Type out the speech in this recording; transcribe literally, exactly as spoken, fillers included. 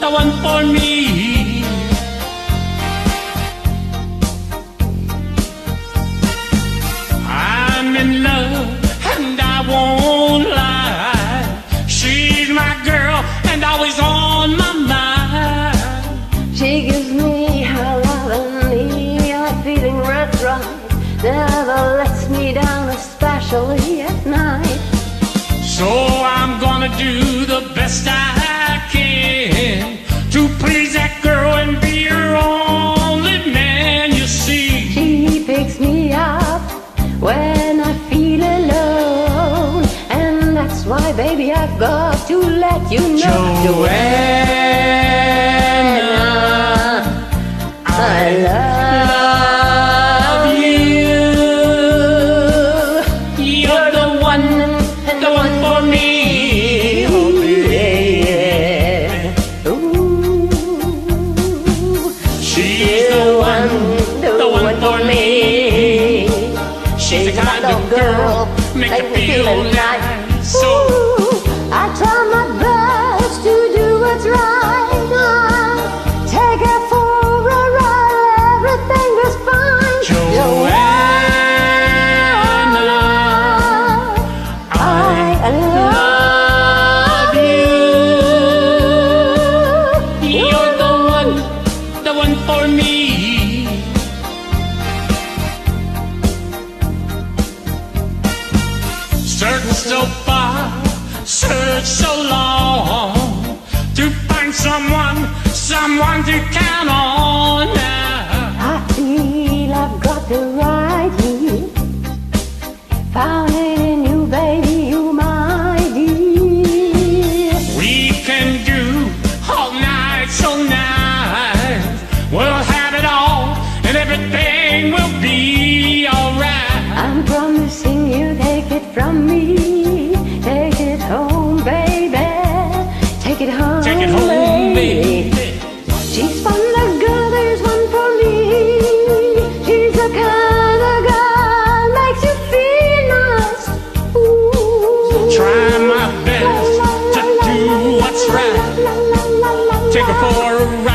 the one for me. I'm in love and I won't lie. She's my girl and always on my mind. She gives me her love and me a feeling right right. Never lets me down, especially at night. So I'm gonna do the best I can to please that girl and be her only man, you see. She picks me up when I feel alone, and that's why, baby, I've got to let you know. Joanna, I love you. You're the one, the one for me. Yeah. Ooh. She's the one, the one for me. She's the kind of girl make you feel nice. So I try my best to do what's right. I take her for a ride, everything is fine. Joanna, I love you. You're the one, the one for me. Search so far, search so long to find someone, someone to count on now. I feel I've got the right here. Found it in you, baby, you my dear. We can do all night so nice. We'll have it all and everything will be alright. I'm promising you, take it from me. Take it home, baby. Take it home, Take it home, baby. She's from the girl, there's one for me. She's the kind of girl makes you feel nice. Ooh. Try my best to do what's right. Take her for a ride.